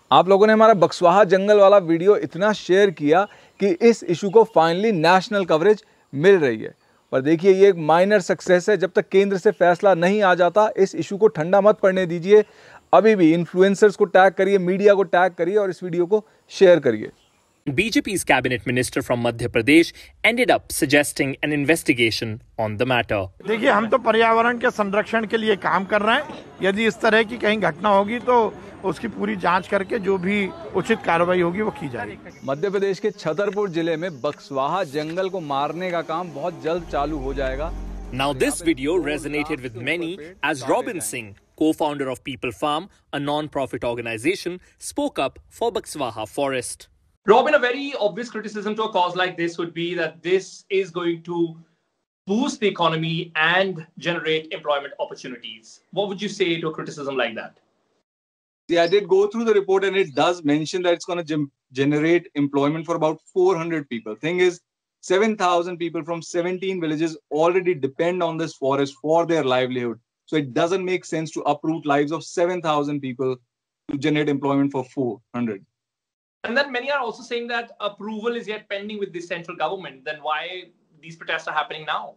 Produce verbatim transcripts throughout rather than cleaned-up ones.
आप लोगों ने हमारा बक्सवाहा जंगल वाला वीडियो इतना शेयर किया कि इस इशू को फाइनली नेशनल कवरेज मिल रही है। पर देखिए, ये एक माइनर सक्सेस है। जब तक केंद्र से फैसला नहीं आ जाता, इस इशू को ठंडा मत पड़ने दीजिए। अभी भी इन्फ्लुएंसर्स को टैग करिए, मीडिया को टैग करिए और इस वीडियो को शेयर करिए। B J P's cabinet minister from Madhya Pradesh ended up suggesting an investigation on the matter. देखिए, हम तो पर्यावरण के संरक्षण के लिए काम कर रहे हैं। यदि इस तरह की कहीं घटना होगी तो उसकी पूरी जांच करके जो भी उचित कार्रवाई होगी वो की जाएगी। मध्य प्रदेश के छतरपुर जिले में बक्सवाहा जंगल को मारने का काम बहुत जल्द चालू हो जाएगा। Now this video resonated with many as Robin Singh, co-founder of People Farm, a non-profit organization, spoke up for Baqswaha Forest. Robin, a very obvious criticism to a cause like this would be that this is going to boost the economy and generate employment opportunities. What would you say to a criticism like that? See, I did go through the report and it does mention that it's going to generate employment for about four hundred people. Thing is, seven thousand people from seventeen villages already depend on this forest for their livelihood. So it doesn't make sense to uproot lives of seven thousand people to generate employment for four hundred. And then many are also saying that approval is yet pending with the central government. Then why these protests are happening now?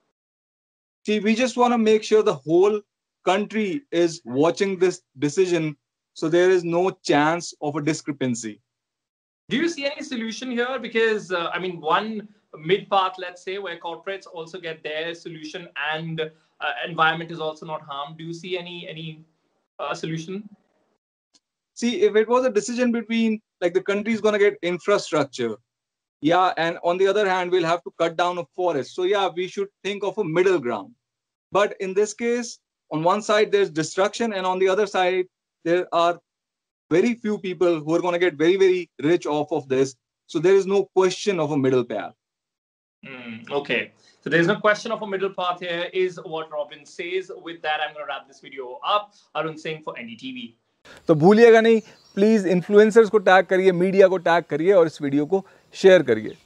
See, we just want to make sure the whole country is watching this decision so there is no chance of a discrepancy. Do you see any solution here? Because, uh, I mean, one mid-path, let's say, where corporates also get their solution and uh, environment is also not harmed. Do you see any, any uh, solution? See, if it was a decision between, like, the country is going to get infrastructure, yeah, and on the other hand, we'll have to cut down a forest. So, yeah, we should think of a middle ground. But in this case, on one side, there's destruction, and on the other side, there are very few people who are going to get very, very rich off of this. So there is no question of a middle path. Mm, okay. So there's no question of a middle path here is what Robin says. With that, I'm going to wrap this video up. Arun Singh for N D T V. तो भूलिएगा नहीं, please influencers को tag करिए, media को tag करिए और इस video को शेयर करिए।